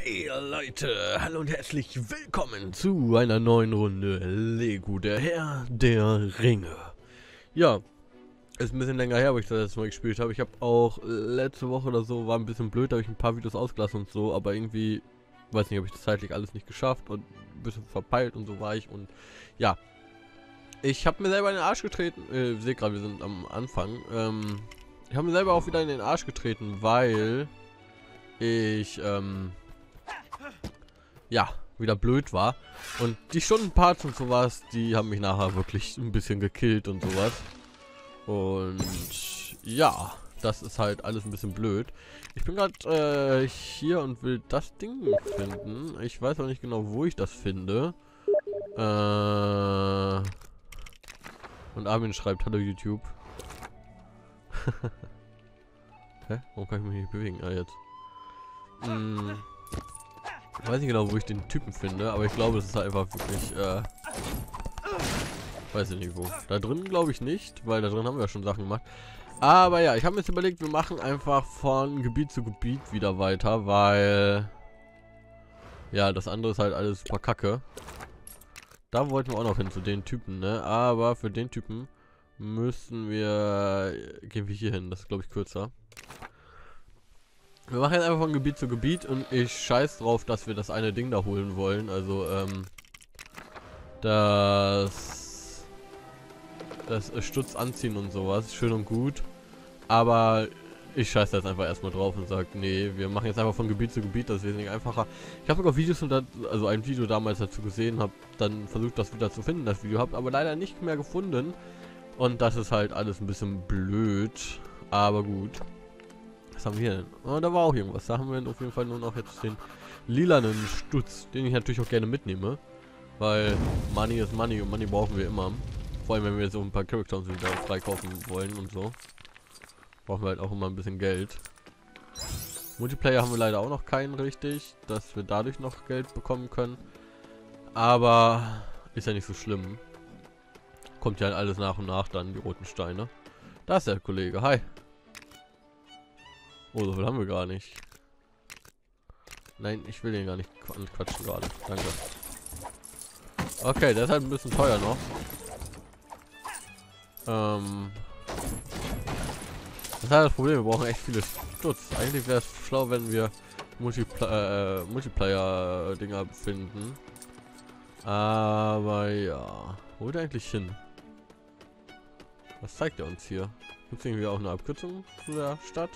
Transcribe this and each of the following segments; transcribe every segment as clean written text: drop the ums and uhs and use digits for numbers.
Hey Leute, hallo und herzlich willkommen zu einer neuen Runde Lego, der Herr der Ringe. Ja, ist ein bisschen länger her, wo ich das letzte Mal gespielt habe. Ich habe auch letzte Woche oder so, war ein bisschen blöd, da habe ich ein paar Videos ausgelassen und so, aber irgendwie, weiß nicht, habe ich das zeitlich alles nicht geschafft und ein bisschen verpeilt und so war ich und ja. Ich habe mir selber in den Arsch getreten, seht gerade, wir sind am Anfang, ich habe mir selber auch wieder in den Arsch getreten, weil ich, ja, wieder blöd war. Und die Stundenparts und sowas, die haben mich nachher wirklich ein bisschen gekillt und sowas. Und ja, das ist halt alles ein bisschen blöd. Ich bin gerade hier und will das Ding finden. Ich weiß auch nicht genau, wo ich das finde. Und Armin schreibt, hallo YouTube. Hä? Warum kann ich mich nicht bewegen? Ah, jetzt. Ich weiß nicht genau, wo ich den Typen finde, aber ich glaube, es ist halt einfach wirklich, weiß ich nicht wo. Da drin glaube ich nicht, weil da drin haben wir ja schon Sachen gemacht. Aber ja, ich habe mir jetzt überlegt, wir machen einfach von Gebiet zu Gebiet wieder weiter, weil, ja, das andere ist halt alles super kacke. Da wollten wir auch noch hin zu den Typen, ne? Aber für den Typen müssen wir, gehen wir hier hin, das ist glaube ich kürzer. Wir machen jetzt einfach von Gebiet zu Gebiet und ich scheiß drauf, dass wir das eine Ding da holen wollen. Also, das Stutz anziehen und sowas. Schön und gut. Aber ich scheiß da jetzt einfach erstmal drauf und sag, nee, wir machen jetzt einfach von Gebiet zu Gebiet, das ist wesentlich einfacher. Ich habe sogar Videos und also ein Video damals dazu gesehen, habe dann versucht, das wieder zu finden, das Video, habe aber leider nicht mehr gefunden. Und das ist halt alles ein bisschen blöd. Aber gut. Was haben wir denn? Oh, da war auch irgendwas. Da haben wir auf jeden Fall nur noch jetzt den lilanen Stutz, den ich natürlich auch gerne mitnehme. Weil Money ist Money und Money brauchen wir immer. Vor allem, wenn wir so ein paar Characters wieder freikaufen wollen und so. Brauchen wir halt auch immer ein bisschen Geld. Multiplayer haben wir leider auch noch keinen richtig, dass wir dadurch noch Geld bekommen können. Aber ist ja nicht so schlimm. Kommt ja halt alles nach und nach dann, die roten Steine. Da ist der Kollege. Hi. Oh, so viel haben wir gar nicht. Nein, ich will den gar nicht quatschen gerade. Danke. Okay, der ist halt ein bisschen teuer noch. Das ist halt das Problem, wir brauchen echt viele Stutz. Eigentlich wäre es schlau, wenn wir Multiplayer-Dinger finden. Aber ja. Wo ist er eigentlich hin? Was zeigt er uns hier? Gibt es irgendwie auch eine Abkürzung zu der Stadt?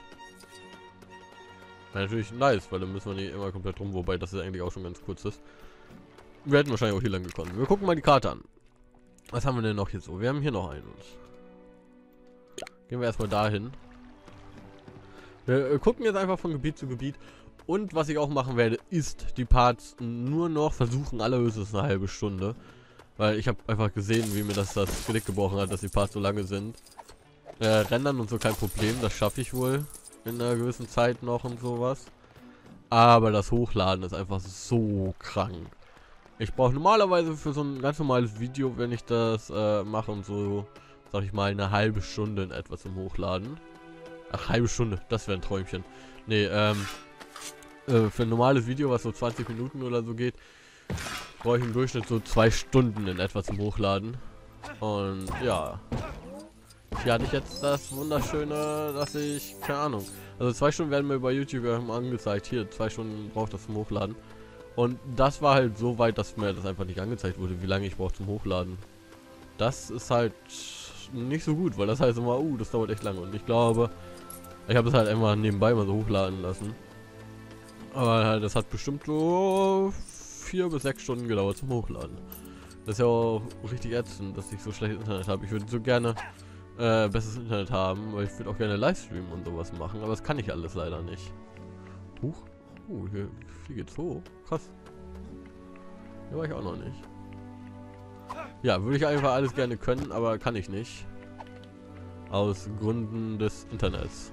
Ja, natürlich nice, weil dann müssen wir nicht immer komplett rum, wobei das ist eigentlich auch schon ganz kurz ist. Wir hätten wahrscheinlich auch hier lang gekommen. Wir gucken mal die Karte an. Was haben wir denn noch hier so? Wir haben hier noch einen. Gehen wir erstmal dahin. Wir gucken jetzt einfach von Gebiet zu Gebiet. Und was ich auch machen werde, ist die Parts nur noch versuchen, allerhöchstens eine halbe Stunde. Weil ich habe einfach gesehen, wie mir das Genick gebrochen hat, dass die Parts so lange sind. Rendern und so kein Problem, das schaffe ich wohl. In einer gewissen Zeit noch und sowas. Aber das Hochladen ist einfach so krank. Ich brauche normalerweise für so ein ganz normales Video, wenn ich das mache und so, sag ich mal, eine halbe Stunde in etwa zum Hochladen. Ach, halbe Stunde, das wäre ein Träumchen. Nee, für ein normales Video, was so 20 Minuten oder so geht, brauche ich im Durchschnitt so 2 Stunden in etwa zum Hochladen. Und ja. Hier hatte ich jetzt das Wunderschöne, dass ich, keine Ahnung, also 2 Stunden werden mir bei YouTube angezeigt, hier, 2 Stunden braucht das zum Hochladen. Und das war halt so weit, dass mir das einfach nicht angezeigt wurde, wie lange ich brauche zum Hochladen. Das ist halt nicht so gut, weil das heißt immer, das dauert echt lange. Und ich glaube, ich habe es halt einfach nebenbei mal so hochladen lassen. Aber das hat bestimmt so 4 bis 6 Stunden gedauert zum Hochladen. Das ist ja auch richtig ätzend, dass ich so schlechtes Internet habe. Ich würde so gerne besseres Internet haben, weil ich würde auch gerne Livestreamen und sowas machen, aber das kann ich alles leider nicht. Huch. Hier geht's hoch. Krass. Hier war ich auch noch nicht. Ja, würde ich einfach alles gerne können, aber kann ich nicht. Aus Gründen des Internets.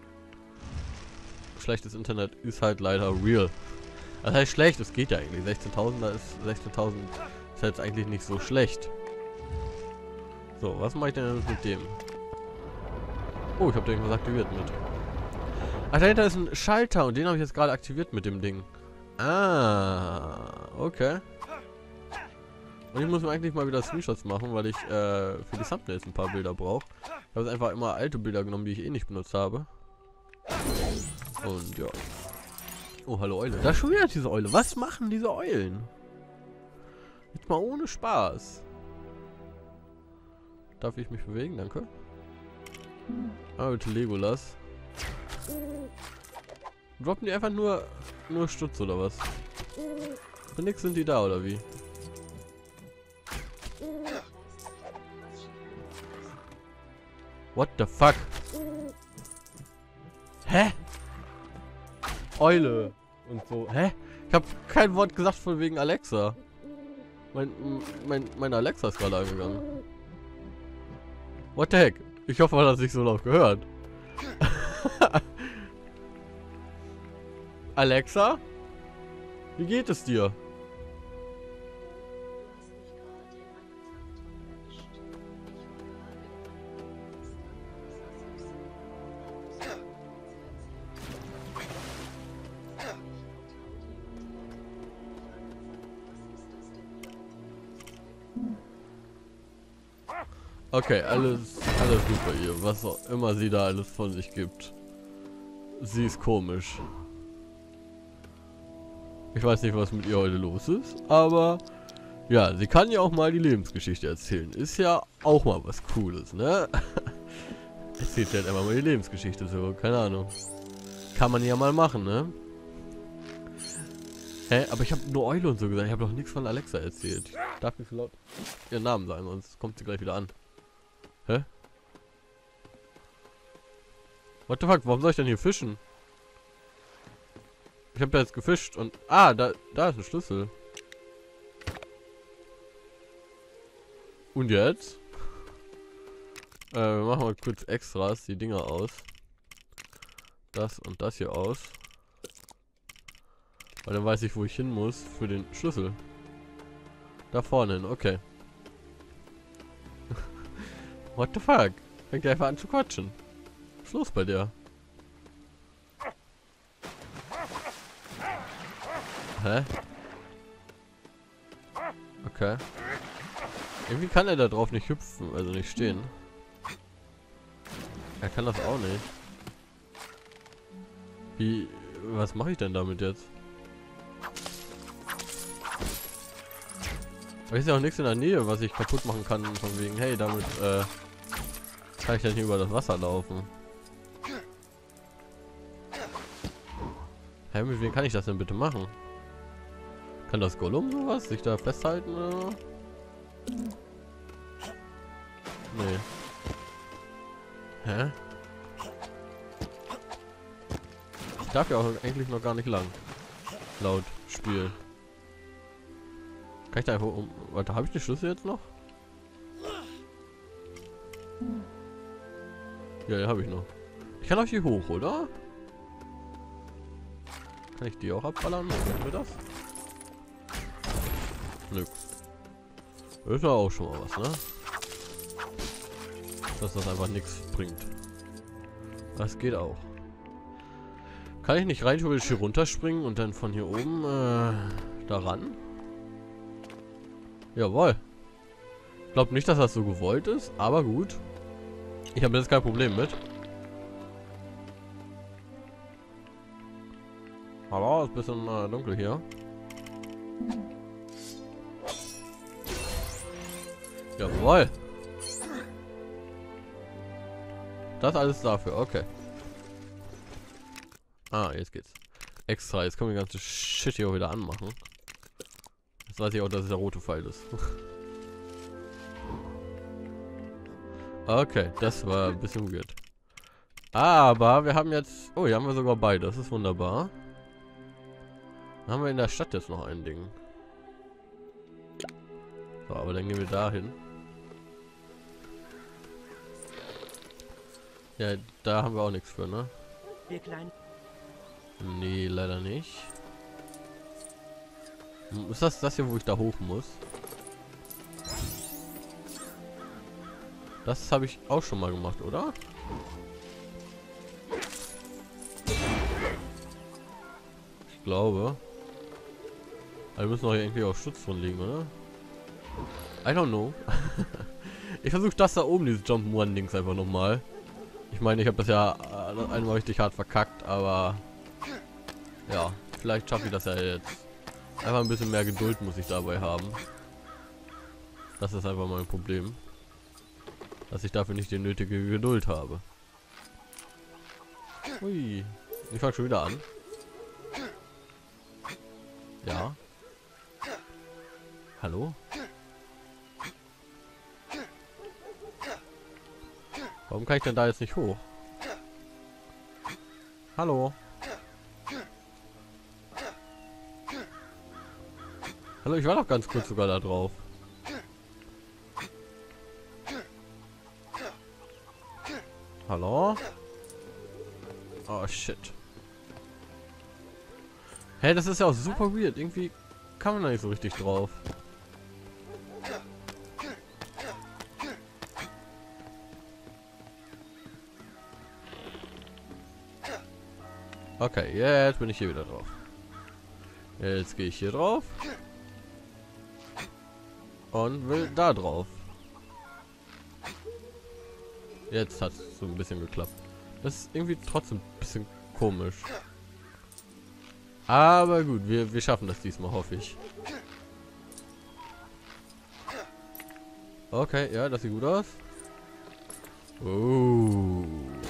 Schlechtes Internet ist halt leider real. Das heißt schlecht, es geht ja eigentlich. 16.000, da ist 16.000 ist jetzt eigentlich nicht so schlecht. So, was mache ich denn mit dem? Oh, ich habe den irgendwas aktiviert mit. Ach, dahinter ist ein Schalter und den habe ich jetzt gerade aktiviert mit dem Ding. Ah, okay. Und ich muss mir eigentlich mal wieder Screenshots machen, weil ich für die Thumbnails ein paar Bilder brauche. Ich habe einfach immer alte Bilder genommen, die ich eh nicht benutzt habe. Und ja. Oh, hallo Eule. Da ist schon wieder diese Eule. Was machen diese Eulen? Jetzt mal ohne Spaß. Darf ich mich bewegen? Danke. Ah, bitte Legolas. Droppen die einfach nur Stutz oder was? Für nix sind die da oder wie? What the fuck? Hä? Eule und so. Hä? Ich habe kein Wort gesagt von wegen Alexa. Meine Alexa ist gerade angegangen. What the heck? Ich hoffe, man hat das nicht so laut gehört. Alexa? Wie geht es dir? Okay, alles gut bei ihr. Was auch immer sie da alles von sich gibt. Sie ist komisch. Ich weiß nicht, was mit ihr heute los ist, aber ja, sie kann ja auch mal die Lebensgeschichte erzählen. Ist ja auch mal was Cooles, ne? Erzählt halt einfach mal die Lebensgeschichte so, keine Ahnung. Kann man ja mal machen, ne? Hä? Aber ich habe nur Eule und so gesagt. Ich habe doch nichts von Alexa erzählt. Ich darf nicht so laut ihren Namen sagen, sonst kommt sie gleich wieder an. Hä? What the fuck? Warum soll ich denn hier fischen? Ich habe da jetzt gefischt und... Ah, da ist ein Schlüssel. Und jetzt? Wir machen mal kurz Extras, die Dinger aus. Das und das hier aus. Weil dann weiß ich, wo ich hin muss für den Schlüssel. Da vorne hin, okay. What the fuck? Fängt der einfach an zu quatschen. Was ist los bei der? Hä? Okay. Irgendwie kann er da drauf nicht hüpfen, also nicht stehen. Er kann das auch nicht. Wie... Was mache ich denn damit jetzt? Aber ist ja auch nichts in der Nähe, was ich kaputt machen kann, von wegen, hey, damit kann ich dann hier über das Wasser laufen. Hä, mit wem kann ich das denn bitte machen? Kann das Gollum sowas? Sich da festhalten oder? Nee. Hä? Ich darf ja auch eigentlich noch gar nicht lang. Laut Spiel. Kann ich da einfach um... Warte, habe ich die Schlüssel jetzt noch? Ja, die habe ich noch. Ich kann auch hier hoch, oder? Kann ich die auch abballern? Machen wir das? Nö. Das ist ja auch schon mal was, ne? Dass das einfach nichts bringt. Das geht auch. Kann ich nicht rein theoretisch hier runterspringen und dann von hier oben da ran? Jawohl. Ich glaube nicht, dass das so gewollt ist, aber gut. Ich habe jetzt kein Problem mit. Hallo, ist ein bisschen dunkel hier. Jawohl. Das alles dafür, okay. Ah, jetzt geht's. Extra, jetzt können wir die ganze Shit hier auch wieder anmachen. Jetzt weiß ich auch, dass es der rote Pfeil ist. Okay, das war ein bisschen weird. Aber wir haben jetzt... Oh, hier haben wir sogar beide. Das ist wunderbar. Dann haben wir in der Stadt jetzt noch ein Ding. So, aber dann gehen wir dahin. Ja, da haben wir auch nichts für, ne? Nee, leider nicht. Ist das hier, wo ich da hoch muss? Das habe ich auch schon mal gemacht, oder? Ich glaube. Also müssen doch irgendwie auch Schutz drin liegen, oder? I don't know. Ich versuche das da oben, dieses Jump-One-Dings einfach nochmal. Ich meine, ich habe das ja einmal richtig hart verkackt, aber ja, vielleicht schaffe ich das ja jetzt. Einfach ein bisschen mehr Geduld muss ich dabei haben. Das ist einfach mein Problem. Dass ich dafür nicht die nötige Geduld habe. Hui. Ich fange schon wieder an. Ja. Hallo? Warum kann ich denn da jetzt nicht hoch? Hallo? Hallo, ich war doch ganz kurz sogar da drauf. Hallo? Oh shit. Hey, das ist ja auch super weird. Irgendwie kann man da nicht so richtig drauf. Okay, jetzt bin ich hier wieder drauf. Jetzt gehe ich hier drauf. Und will da drauf. Jetzt hat es so ein bisschen geklappt. Das ist irgendwie trotzdem ein bisschen komisch. Aber gut, wir schaffen das diesmal, hoffe ich. Okay, ja, das sieht gut aus. Oh.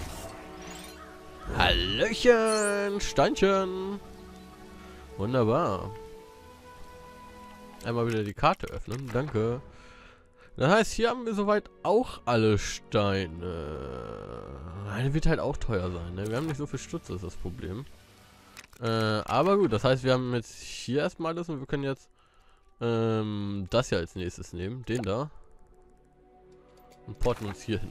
Hallöchen, Steinchen. Wunderbar. Einmal wieder die Karte öffnen, danke. Das heißt, hier haben wir soweit auch alle Steine. Eine wird halt auch teuer sein, ne? Wir haben nicht so viel Stutz, ist das Problem. Aber gut, das heißt, wir haben jetzt hier erstmal alles und wir können jetzt das hier als nächstes nehmen. Den da. Und porten uns hier hin.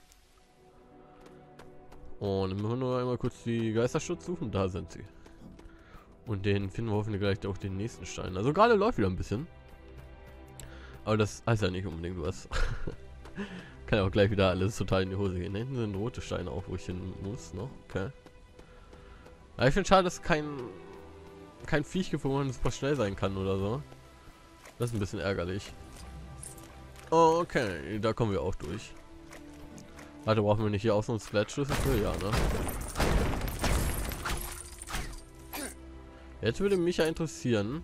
Und dann müssen wir nur einmal kurz die Geisterschutz suchen. Da sind sie. Und den finden wir hoffentlich gleich auch den nächsten Stein. Also gerade läuft wieder ein bisschen. Aber das heißt ja nicht unbedingt was. Kann ja auch gleich wieder alles total in die Hose gehen. Da hinten sind rote Steine auch, wo ich hin muss, ne? Okay. Aber ich finde schade, dass kein Viech gibt, wo man super schnell sein kann oder so. Das ist ein bisschen ärgerlich. Oh, okay, da kommen wir auch durch. Warte, brauchen wir nicht hier auch so einen Splat-Schlüssel für? Ja, ne? Jetzt würde mich ja interessieren.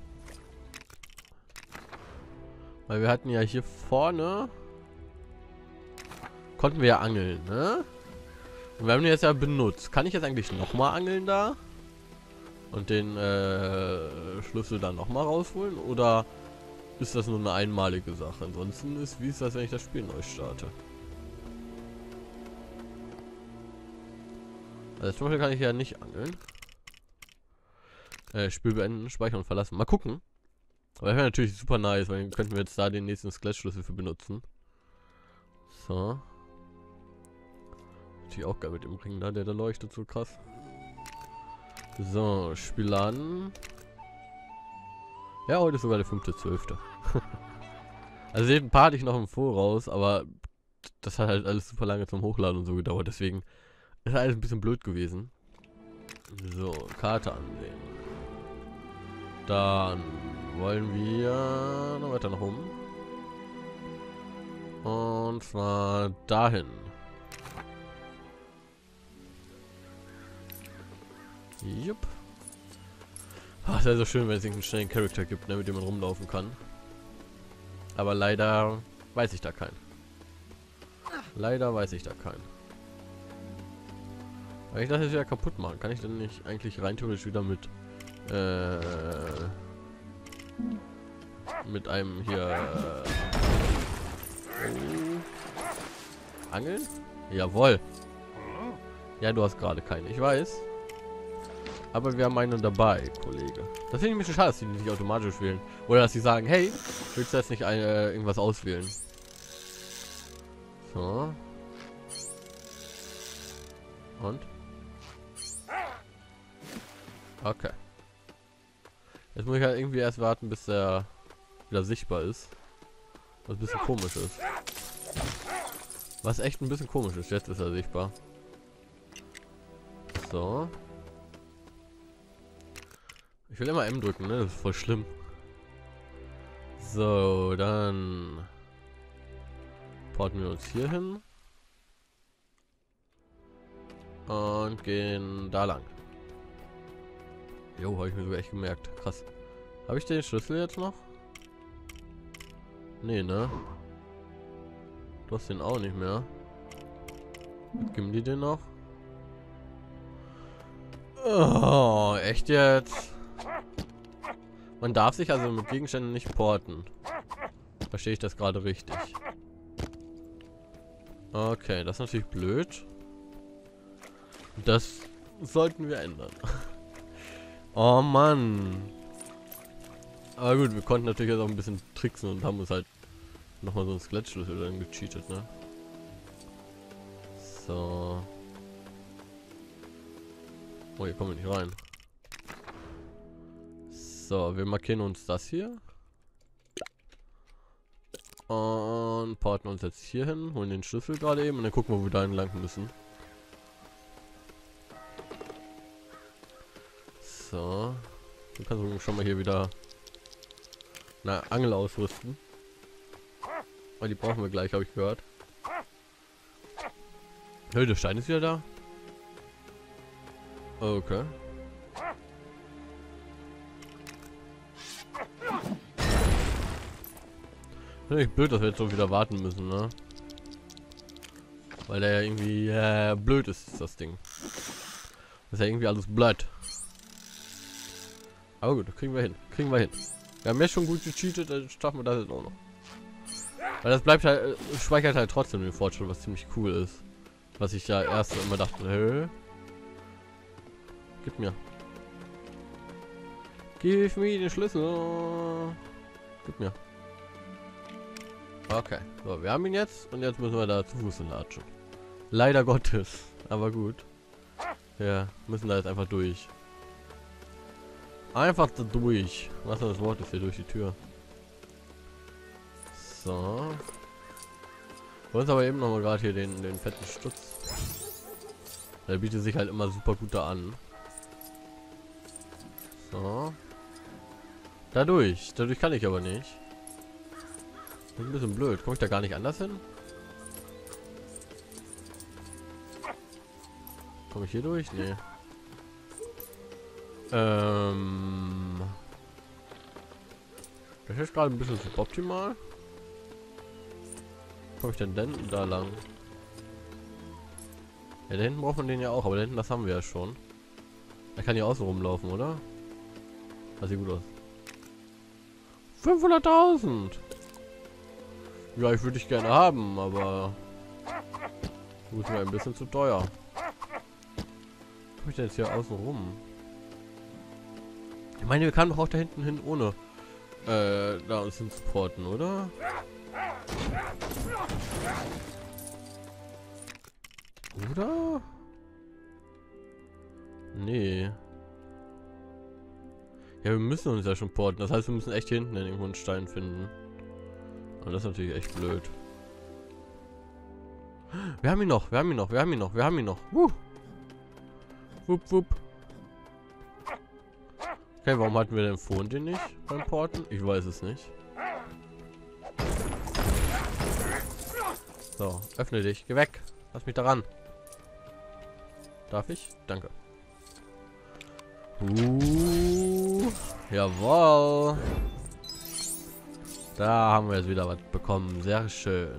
Weil wir hatten ja hier vorne... Konnten wir ja angeln, ne? Und wir haben den jetzt ja benutzt. Kann ich jetzt eigentlich nochmal angeln da? Und den Schlüssel dann nochmal rausholen? Oder ist das nur eine einmalige Sache? Ansonsten ist, wie ist das, wenn ich das Spiel neu starte? Also zum Beispiel kann ich ja nicht angeln. Spiel beenden, speichern und verlassen. Mal gucken. Aber das wäre natürlich super nice, weil dann könnten wir jetzt da den nächsten Skelett-Schlüssel für benutzen. So. Natürlich auch geil mit dem Ring da, der da leuchtet so krass. So, Spiel laden. Ja, heute ist sogar der 5.12. Also den paar hatte ich noch im Voraus, aber das hat halt alles super lange zum Hochladen und so gedauert, deswegen ist alles ein bisschen blöd gewesen. So, Karte ansehen. Dann wollen wir noch weiter nach oben. Und zwar dahin. Jupp. Ach, das wäre so schön, wenn es irgendeinen schnellen Charakter gibt, ne, mit dem man rumlaufen kann. Aber leider weiß ich da keinen. Leider weiß ich da keinen. Wenn ich das jetzt wieder kaputt machen, kann ich dann nicht eigentlich rein theoretisch wieder mit einem hier angeln? Jawohl. Ja, du hast gerade keine, ich weiß. Aber wir haben einen dabei, Kollege. Das finde ich ein bisschen schade, dass die nicht automatisch wählen. Oder dass sie sagen, hey, willst du jetzt nicht irgendwas auswählen? So. Und? Okay. Jetzt muss ich halt irgendwie erst warten, bis er wieder sichtbar ist. Was ein bisschen komisch ist. Was echt ein bisschen komisch ist. Jetzt ist er sichtbar. So. Ich will immer M drücken, ne? Das ist voll schlimm. So, dann porten wir uns hier hin. Und gehen da lang. Jo, habe ich mir sogar echt gemerkt. Krass. Habe ich den Schlüssel jetzt noch? Nee, ne? Du hast den auch nicht mehr. Geben die den noch? Oh, echt jetzt? Man darf sich also mit Gegenständen nicht porten. Verstehe ich das gerade richtig? Okay, das ist natürlich blöd. Das sollten wir ändern. Oh Mann. Aber gut, wir konnten natürlich jetzt auch ein bisschen tricksen und haben uns halt nochmal so einen Skelettschlüssel dann gecheatet, ne? So. Oh, hier kommen wir nicht rein. So, wir markieren uns das hier. Und porten uns jetzt hier hin, holen den Schlüssel gerade eben und dann gucken wir, wo wir da lang müssen. So. Du kannst schon mal hier wieder eine Angel ausrüsten. Weil die brauchen wir gleich, habe ich gehört. Hey, der Stein ist wieder da. Okay. Finde ich blöd, dass wir jetzt so wieder warten müssen, ne? Weil der ja irgendwie blöd ist, das Ding. Das ist ja irgendwie alles blöd. Aber gut, das kriegen wir hin. Kriegen wir hin. Wir haben ja schon gut gecheatet, dann schaffen wir das jetzt auch noch. Weil das bleibt halt, speichert halt trotzdem den Fortschritt, was ziemlich cool ist. Was ich ja erst immer dachte, hä? Gib mir. Gib mir den Schlüssel. Gib mir. Okay, so, wir haben ihn jetzt und jetzt müssen wir da zu Fuß latschen. Leider Gottes, aber gut. Ja, müssen da jetzt einfach durch. Einfach da durch. Was ist das Wort ist hier durch die Tür? So. Wir uns aber eben noch mal gerade hier den fetten Stutz. Der bietet sich halt immer super gut da an. So. Dadurch kann ich aber nicht. Das ist ein bisschen blöd. Komme ich da gar nicht anders hin? Komme ich hier durch? Nee. Das ist gerade ein bisschen suboptimal. Komme ich denn da lang? Ja, da hinten braucht man den ja auch, aber da hinten, das haben wir ja schon. Er kann hier außen rumlaufen, oder? Das sieht gut aus. 500.000! Ja, ich würde dich gerne haben, aber du bist mir ein bisschen zu teuer. Komme ich denn jetzt hier außen rum? Ich meine, wir können doch auch da hinten hin ohne da uns hin supporten, oder? Oder? Nee. Ja, wir müssen uns ja schon porten. Das heißt, wir müssen echt hier hinten irgendwo einen Stein finden. Und das ist natürlich echt blöd. Wir haben ihn noch, wir haben ihn noch, wir haben ihn noch, wir haben ihn noch. Wupp, wupp. Okay, warum hatten wir denn vorhin den nicht beim Porten? Ich weiß es nicht. So, öffne dich. Geh weg. Lass mich daran. Darf ich? Danke. Jawohl. Da haben wir jetzt wieder was bekommen. Sehr schön.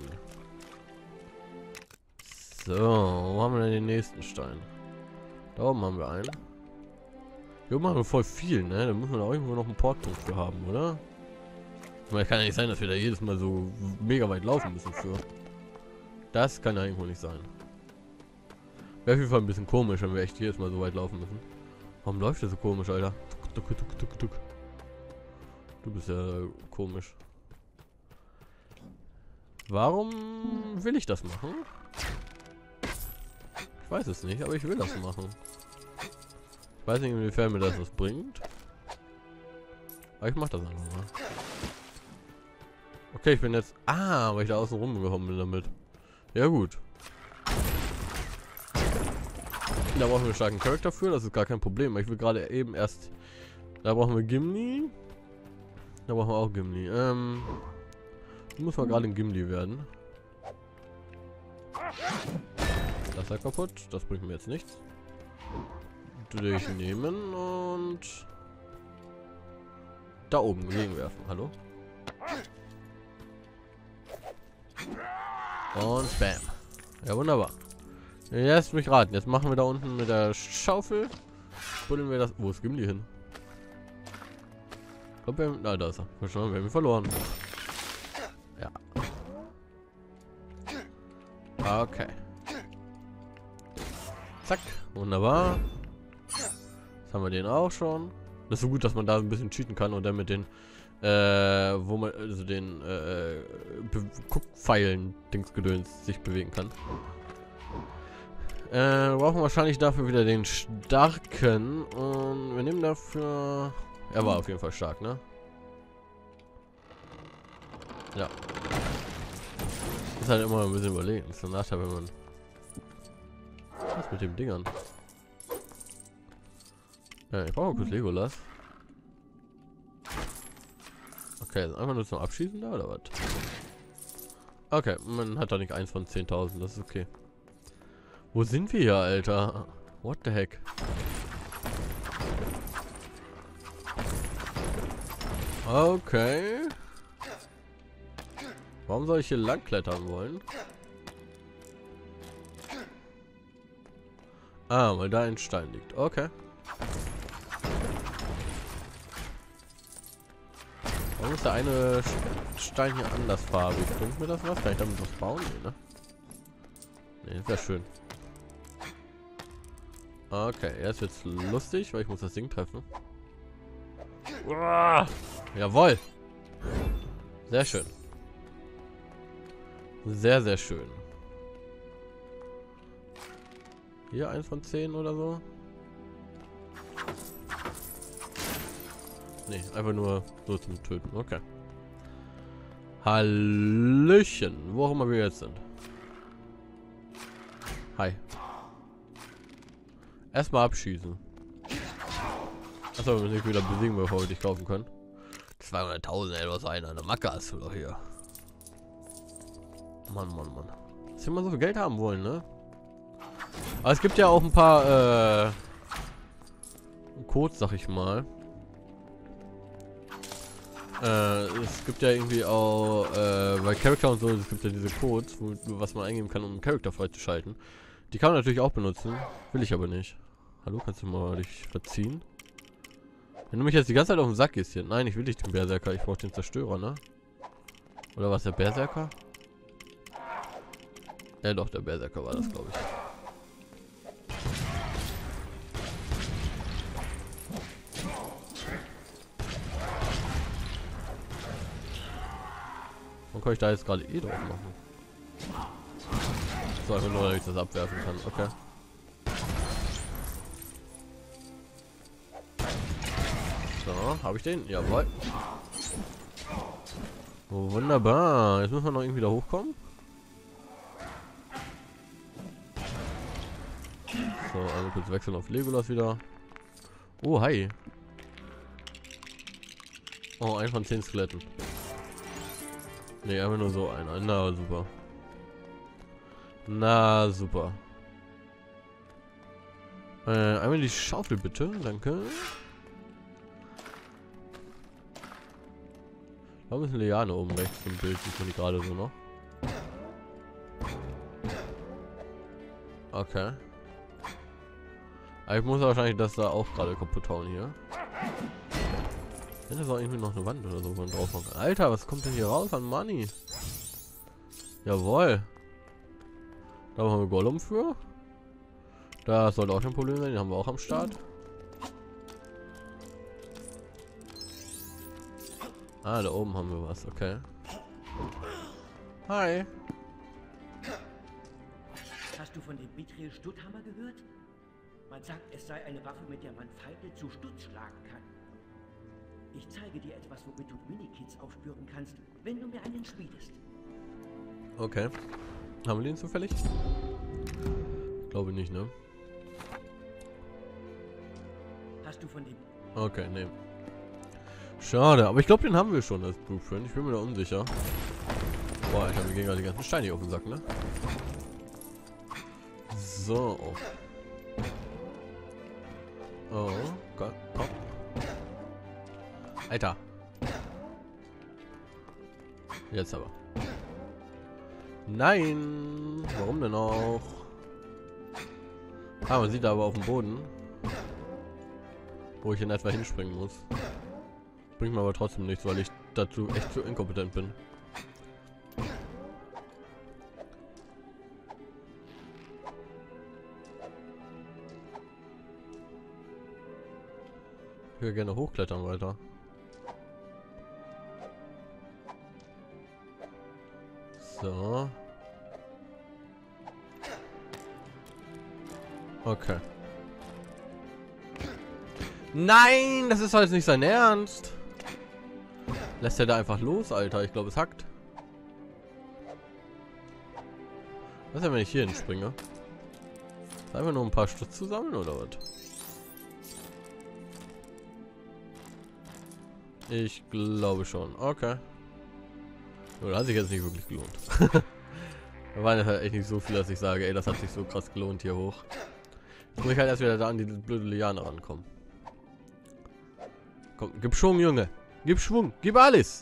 So, wo haben wir denn den nächsten Stein? Da oben haben wir einen. Hier oben haben wir voll viel, ne? Da müssen wir da irgendwo noch einen Portpunkt für haben, oder? Weil kann ja nicht sein, dass wir da jedes Mal so mega weit laufen müssen für. Das kann ja irgendwo nicht sein. Wäre auf jeden Fall ein bisschen komisch, wenn wir echt jedes Mal so weit laufen müssen. Warum läuft das so komisch, Alter? Du bist ja komisch. Warum will ich das machen? Ich weiß es nicht, aber ich will das machen. Ich weiß nicht, inwiefern mir das was bringt. Aber ich mach das einfach mal. Okay, ich bin jetzt... Ah, weil ich da außen rumgekommen bin damit. Ja gut. Da brauchen wir einen starken Charakter für, das ist gar kein Problem. Ich will gerade eben erst... Da brauchen wir Gimli. Da brauchen wir auch Gimli. Muss mal gerade ein Gimli werden. Das ist ja kaputt. Das bringt mir jetzt nichts. Durchnehmen und da oben gegenwerfen. Hallo? Und bam. Ja, wunderbar. Jetzt mich raten. Jetzt machen wir da unten mit der Schaufel. Buddeln wir das. Wo ist Gimli hin? Ich glaube, wir da ist er. Wir haben ihn verloren. Ja. Okay. Zack. Wunderbar. Jetzt haben wir den auch schon. Das ist so gut, dass man da ein bisschen cheaten kann und dann mit den wo man also den Guckpfeilen Dingsgedöns sich bewegen kann. Wir brauchen wahrscheinlich dafür wieder den starken und wir nehmen dafür. Er war auf jeden Fall stark, ne? Ja. Ist halt immer ein bisschen überlegen. Das ist ein Nachteil, wenn man. Was mit den Dingern? Ich brauche mal kurz Legolas. Okay, einfach nur zum Abschießen da oder was? Okay, man hat da nicht 1 von 10.000, das ist okay. Wo sind wir hier, Alter? What the heck? Okay. Warum soll ich hier lang klettern wollen? Ah, weil da ein Stein liegt. Okay. Warum ist der eine Stein hier andersfarbig? Bringt mir das was? Kann ich damit was bauen? Nee, ne? Nee, ist ja schön. Okay, jetzt wird's lustig, weil ich muss das Ding treffen. Uah, jawohl! Sehr schön. Sehr, sehr schön. Hier 1 von 10 oder so. Nee, einfach nur so zum Töten. Okay. Hallöchen. Wo auch immer wir jetzt sind. Hi. Erstmal abschießen. Achso, wir müssen nicht wieder besiegen, bevor wir dich kaufen können. 200.000, ey, was eine Macke hast du doch hier. Mann, Mann, Mann. Dass wir mal so viel Geld haben wollen, ne? Aber es gibt ja auch ein paar Codes, sag ich mal. Es gibt ja irgendwie auch bei Charakter und so, es gibt ja diese Codes, was man eingeben kann, um einen Charakter freizuschalten. Die kann man natürlich auch benutzen, will ich aber nicht. Hallo, kannst du mal dich verziehen? Wenn du mich jetzt die ganze Zeit auf den Sack gehst hier. Nein, ich will nicht den Berserker, ich brauche den Zerstörer, ne? Oder was, der Berserker? Ja doch, der Berserker war das, glaube ich. Warum kann ich da jetzt gerade eh drauf machen? So, einfach nur, damit ich das abwerfen kann. Okay. So, habe ich den? Jawohl. Oh, wunderbar. Jetzt müssen wir noch irgendwie da hochkommen. So, also kurz wechseln auf Legolas wieder. Oh, hi. Oh, 1 von 10 Skeletten. Ne, einfach nur so einer. Na, super. Na, super. Einmal die Schaufel bitte. Danke. Da ist eine Liane oben rechts im Bild. Sieht man die gerade so noch. Okay. Aber ich muss wahrscheinlich das da auch gerade kaputt hauen hier. Das ist auch irgendwie noch eine Wand oder so, wo man drauf machen kann. Alter, was kommt denn hier raus an Money? Jawohl. Da haben wir Gollum für. Das sollte auch kein Problem sein, den haben wir auch am Start. Ah, da oben haben wir was, okay. Hi. Hast du von dem Mithril Stutthammer gehört? Man sagt, es sei eine Waffe, mit der man Feinde zu Stutt schlagen kann. Ich zeige dir etwas, womit du Minikits aufspüren kannst, wenn du mir einen schmiedest. Okay. Haben wir den zufällig? Ich glaube nicht, ne? Hast du von dem... Okay, ne. Schade, aber ich glaube, den haben wir schon als Blueprint. Ich bin mir da unsicher. Boah, Alter, mir gehen gerade die ganzen Steine hier auf den Sack, ne? So. Oh, Gott, komm. Alter. Jetzt aber. Nein! Warum denn auch? Ah, man sieht da aber auf dem Boden, wo ich in etwa hinspringen muss. Bringt mir aber trotzdem nichts, weil ich dazu echt zu inkompetent bin. Ich will gerne hochklettern weiter. So. Okay. Nein, das ist halt nicht sein Ernst. Lässt er da einfach los, Alter? Ich glaube, es hackt. Was ist denn, wenn ich hier hinspringe? Ist einfach nur ein paar Stutz zusammen oder was? Ich glaube schon. Okay. Oder hat sich jetzt nicht wirklich gelohnt. Da waren jetzt halt echt nicht so viel, dass ich sage, ey, das hat sich so krass gelohnt hier hoch. Jetzt muss ich halt erst wieder da an diese blöde Liane rankommen. Komm, gib Schwung, Junge. Gib Schwung. Gib alles.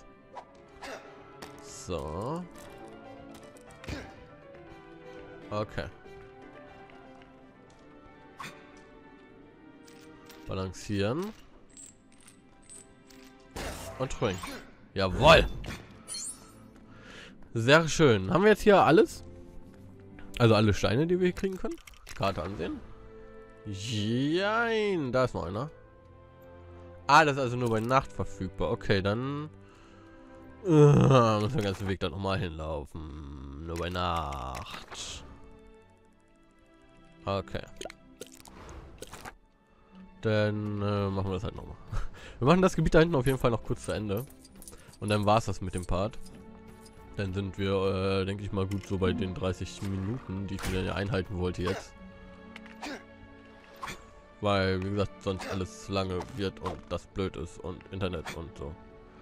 So. Okay. Balancieren. Und springen. Jawohl. Sehr schön. Haben wir jetzt hier alles? Also alle Steine, die wir hier kriegen können? Karte ansehen. Jein. Da ist noch einer. Ah, das ist also nur bei Nacht verfügbar. Okay, dann müssen wir den ganzen Weg da nochmal hinlaufen. Nur bei Nacht. Okay. Dann machen wir das halt nochmal. Wir machen das Gebiet da hinten auf jeden Fall noch kurz zu Ende. Und dann war es das mit dem Part. Dann sind wir, denke ich mal, gut so bei den 30 Minuten, die ich mir ja einhalten wollte jetzt. Weil, wie gesagt, sonst alles zu lange wird und das blöd ist und Internet und so.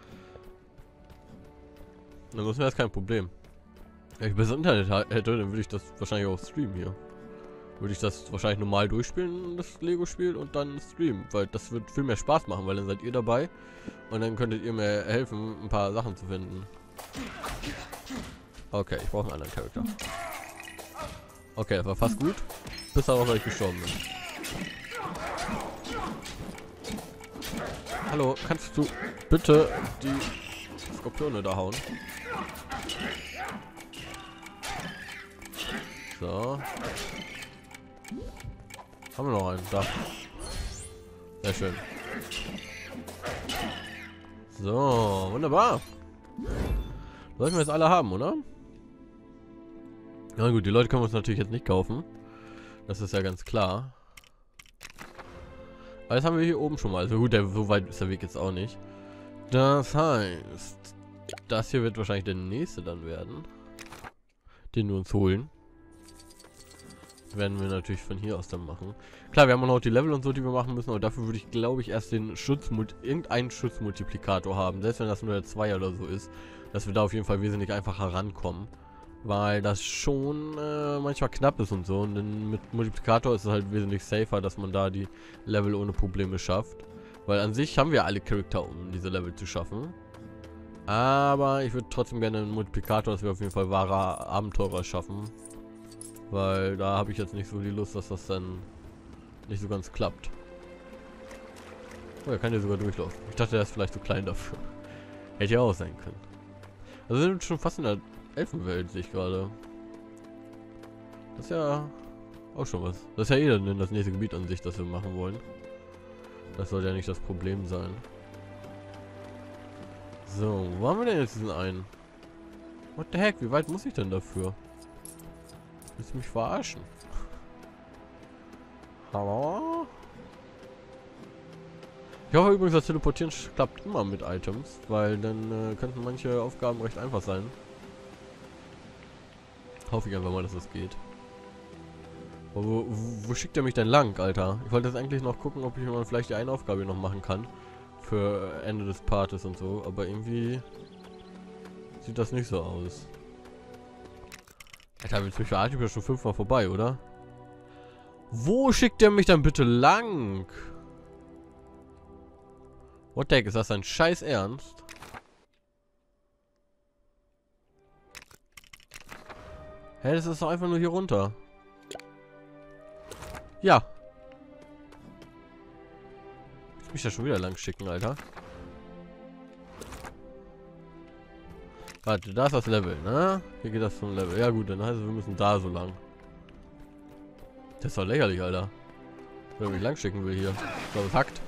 Dann wäre das kein Problem. Wenn ich besser Internet hätte, dann würde ich das wahrscheinlich auch streamen hier. Würde ich das wahrscheinlich normal durchspielen, das Lego-Spiel, und dann streamen. Weil das wird viel mehr Spaß machen, weil dann seid ihr dabei und dann könntet ihr mir helfen, ein paar Sachen zu finden. Okay, ich brauche einen anderen Charakter. Okay, das war fast gut. Bis darauf, weil ich gestorben bin. Hallo, kannst du bitte die Skorpione da hauen? So. Haben wir noch einen? Da. Sehr schön. So, wunderbar. Sollten wir jetzt alle haben, oder? Na gut, die Leute können wir uns natürlich jetzt nicht kaufen. Das ist ja ganz klar. Aber das haben wir hier oben schon mal. Also gut, so weit ist der Weg jetzt auch nicht. Das heißt, das hier wird wahrscheinlich der nächste dann werden. Den wir uns holen. Werden wir natürlich von hier aus dann machen. Klar, wir haben auch noch die Level und so, die wir machen müssen, aber dafür würde ich, glaube ich, erst den irgendeinen Schutzmultiplikator haben, selbst wenn das nur der 2 oder so ist, dass wir da auf jeden Fall wesentlich einfacher rankommen, weil das schon manchmal knapp ist und so, und dann mit Multiplikator ist es halt wesentlich safer, dass man da die Level ohne Probleme schafft, weil an sich haben wir alle Charakter, um diese Level zu schaffen, aber ich würde trotzdem gerne einen Multiplikator, dass wir auf jeden Fall wahre Abenteurer schaffen. Weil da habe ich jetzt nicht so die Lust, dass das dann nicht so ganz klappt. Oh, er kann ja sogar durchlaufen. Ich dachte, er ist vielleicht zu klein dafür. Hätte ja auch sein können. Also wir sind schon fast in der Elfenwelt, sehe ich gerade. Das ist ja auch schon was. Das ist ja eh dann das nächste Gebiet an sich, das wir machen wollen. Das soll ja nicht das Problem sein. So, wo haben wir denn jetzt diesen einen? What the heck, wie weit muss ich denn dafür? Willst du mich verarschen? Hallo? Ich hoffe übrigens, das Teleportieren klappt immer mit Items, weil dann könnten manche Aufgaben recht einfach sein. Hoffe ich einfach mal, dass das geht. Wo schickt er mich denn lang, Alter? Ich wollte jetzt eigentlich noch gucken, ob ich mal vielleicht die eine Aufgabe noch machen kann. für Ende des Partes und so, aber irgendwie sieht das nicht so aus. Alter, willst du mich verarschen? Ich bin schon 5-mal vorbei, oder? Wo schickt der mich dann bitte lang? What the heck, ist das dein scheiß Ernst? Hä, das ist doch einfach nur hier runter. Ja. Ich muss mich da schon wieder lang schicken, Alter. Warte, da ist das Level, ne? Hier geht das zum Level. Ja gut, dann heißt es, wir müssen da so lang. Das ist doch lächerlich, Alter. Wenn ich mich lang schicken will hier. Ich glaube, es hackt.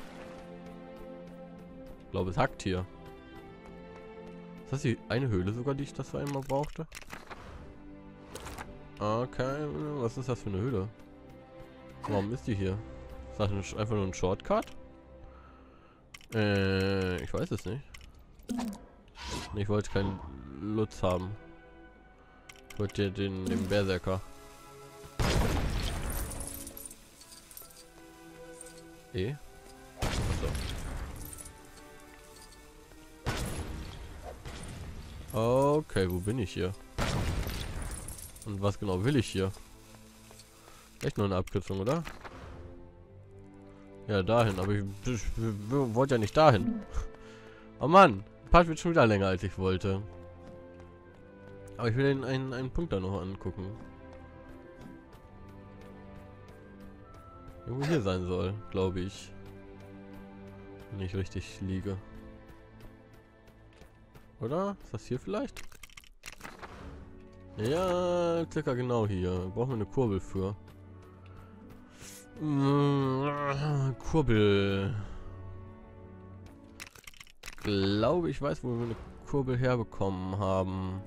Ich glaube, es hackt hier. Ist das die eine Höhle sogar, die ich das einmal brauchte? Okay, was ist das für eine Höhle? Warum ist die hier? Ist das einfach nur ein Shortcut? Ich weiß es nicht. Nee, ich wollte keinen Lutz haben. Ich wollte den Berserker. Achso. Okay, wo bin ich hier? Und was genau will ich hier? Echt nur eine Abkürzung, oder? Ja, dahin, aber ich wollte ja nicht dahin. Oh Mann, der Part wird schon wieder länger, als ich wollte. Aber ich will einen Punkt da noch angucken. Irgendwo hier sein soll, glaube ich. Wenn ich richtig liege. Oder? Ist das hier vielleicht? Ja, circa genau hier. Brauchen wir eine Kurbel für. Kurbel. Ich glaube, ich weiß, wo wir eine Kurbel herbekommen haben.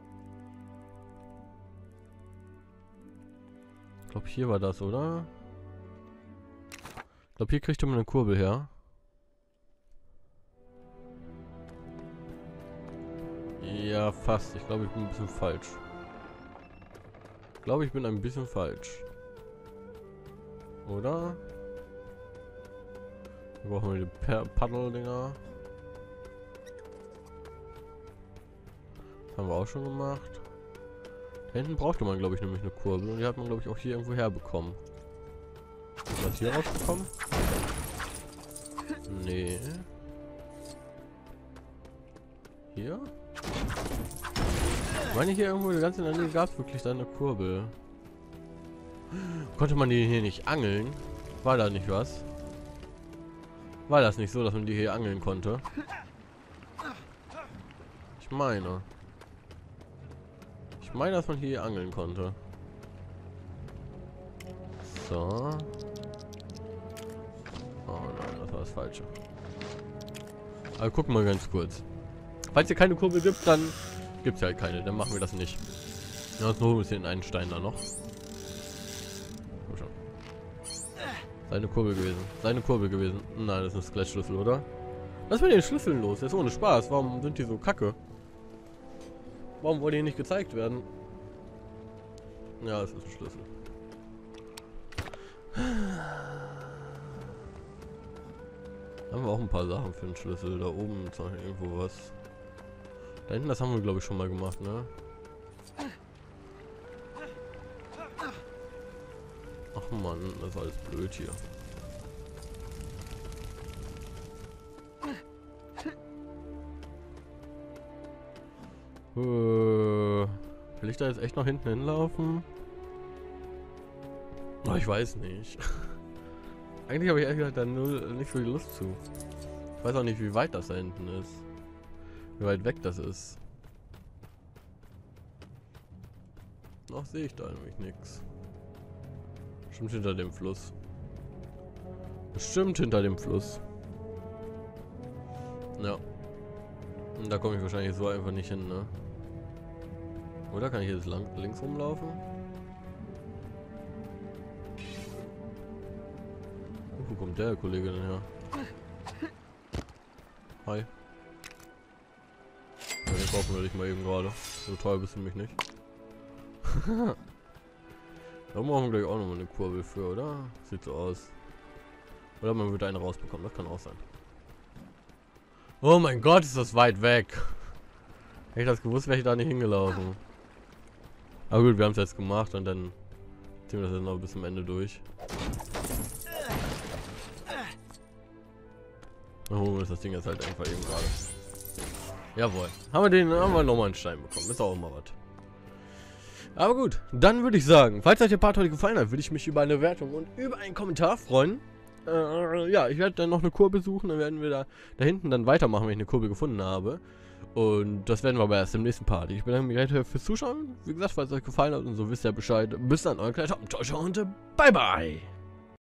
Ich glaube, hier war das, oder? Ich glaube, hier kriegt man eine Kurbel her. Ja, fast. Ich glaube, ich bin ein bisschen falsch. Ich glaube, ich bin ein bisschen falsch. Oder? Wir brauchen wir die Paddel-Dinger. Das haben wir auch schon gemacht. Da hinten brauchte man, glaube ich, nämlich eine Kurbel. Und die hat man, glaube ich, auch hier irgendwo herbekommen. Ist das hier rausgekommen? Nee. Hier? Ich meine, hier irgendwo ganz in der Nähe gab es wirklich da eine Kurbel. Konnte man die hier nicht angeln? War da nicht was? War das nicht so, dass man die hier angeln konnte? Ich meine, dass man hier angeln konnte. So. Oh nein, das war das Falsche. Aber gucken wir ganz kurz. Falls ihr keine Kurbel gibt, dann gibt es halt keine. Dann machen wir das nicht. Ja, jetzt holen wir den einen Stein da noch. Komm schon. Seine Kurbel gewesen. Seine Kurbel gewesen. Nein, das ist ein Skelett-Schlüssel, oder? Was ist mit den Schlüsseln los? Jetzt ohne Spaß. Warum sind die so kacke? Warum wollen die nicht gezeigt werden? Ja, es ist ein Schlüssel. Haben wir auch ein paar Sachen für den Schlüssel. Da oben ist noch irgendwo was. Da hinten, das haben wir, glaube ich, schon mal gemacht, ne? Ach Mann, das ist alles blöd hier. Will ich da jetzt echt noch hinten hinlaufen? Oh, ich weiß nicht. Eigentlich habe ich ehrlich gesagt da nicht viel Lust zu. Ich weiß auch nicht, wie weit das da hinten ist. Wie weit weg das ist. Noch sehe ich da nämlich nichts. Bestimmt hinter dem Fluss. Bestimmt hinter dem Fluss. Ja. Und da komme ich wahrscheinlich so einfach nicht hin, ne? Oder kann ich jetzt links rumlaufen? Wo kommt der Kollege denn her? Hi. Ja, den kaufen wir dich mal eben gerade. So teuer bist du mich nicht. Da brauchen wir gleich auch nochmal eine Kurbel für, oder? Sieht so aus. Oder man würde eine rausbekommen, das kann auch sein. Oh mein Gott, ist das weit weg. Hätte ich das gewusst, wäre ich da nicht hingelaufen. Aber gut, wir haben es jetzt gemacht und dann ziehen wir das jetzt noch bis zum Ende durch. Dann holen wir uns das Ding jetzt halt einfach eben gerade. Jawohl. Haben wir nochmal einen Stein bekommen. Ist auch immer was. Aber gut, dann würde ich sagen, falls euch der Part heute gefallen hat, würde ich mich über eine Wertung und über einen Kommentar freuen. Ja, ich werde dann noch eine Kurve suchen, dann werden wir da hinten dann weitermachen, wenn ich eine Kurve gefunden habe. Und das werden wir aber erst im nächsten Part. Ich bedanke mich recht fürs Zuschauen. Wie gesagt, falls es euch gefallen hat und so, wisst ihr Bescheid. Bis dann, euer kleiner Top. Ciao, ciao und bye bye.